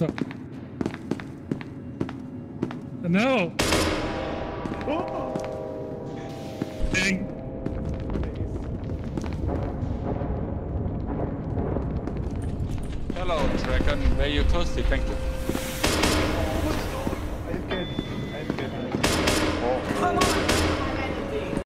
Stop. No! Dang. Hello, Dragon. Were you toasty? Thank you.